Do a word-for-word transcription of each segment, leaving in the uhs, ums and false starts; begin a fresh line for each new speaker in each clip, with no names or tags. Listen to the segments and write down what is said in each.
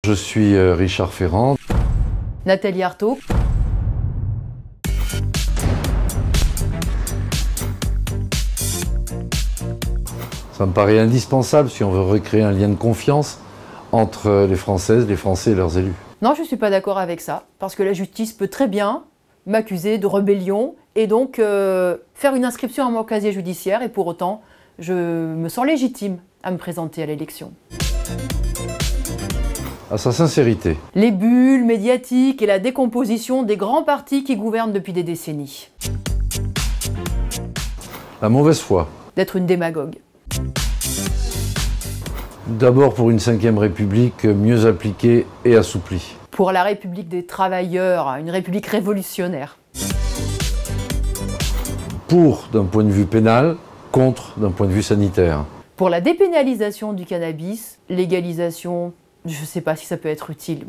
Je suis Richard Ferrand.
Nathalie Arthaud.
Ça me paraît indispensable si on veut recréer un lien de confiance entre les Françaises, les Français et leurs élus.
Non, je ne suis pas d'accord avec ça, parce que la justice peut très bien m'accuser de rébellion et donc euh, faire une inscription à mon casier judiciaire, et pour autant, je me sens légitime à me présenter à l'élection.
À sa sincérité.
Les bulles médiatiques et la décomposition des grands partis qui gouvernent depuis des décennies.
La mauvaise foi.
D'être une démagogue.
D'abord pour une cinquième République mieux appliquée et assouplie.
Pour la République des travailleurs, une République révolutionnaire.
Pour d'un point de vue pénal, contre d'un point de vue sanitaire.
Pour la dépénalisation du cannabis, légalisation, je ne sais pas si ça peut être utile.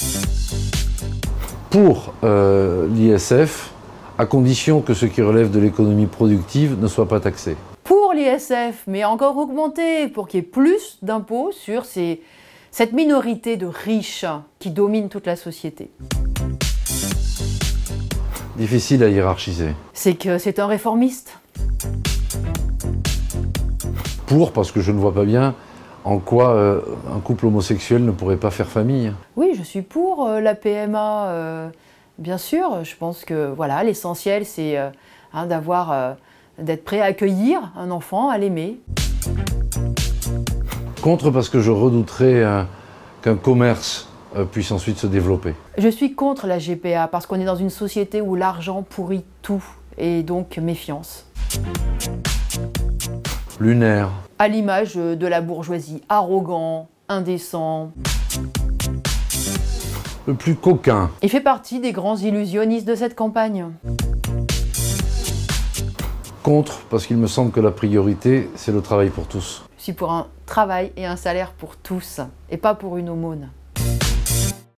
Pour euh, l'I S F, à condition que ce qui relève de l'économie productive ne soit pas taxé.
Pour l'I S F, mais encore augmenté, pour qu'il y ait plus d'impôts sur ces, cette minorité de riches qui domine toute la société.
Difficile à hiérarchiser.
C'est que c'est un réformiste.
Pour, parce que je ne vois pas bien en quoi euh, un couple homosexuel ne pourrait pas faire famille.
Oui, je suis pour euh, la P M A, euh, bien sûr. Je pense que voilà, l'essentiel, c'est euh, hein, d'avoir, euh, d'être prêt à accueillir un enfant, à l'aimer.
Contre, parce que je redouterais euh, qu'un commerce euh, puisse ensuite se développer.
Je suis contre la G P A parce qu'on est dans une société où l'argent pourrit tout, et donc méfiance.
Lunaire.
À l'image de la bourgeoisie, arrogant, indécent.
Le plus coquin.
Il fait partie des grands illusionnistes de cette campagne.
Contre, parce qu'il me semble que la priorité, c'est le travail pour tous.
Je suis pour un travail et un salaire pour tous, et pas pour une aumône.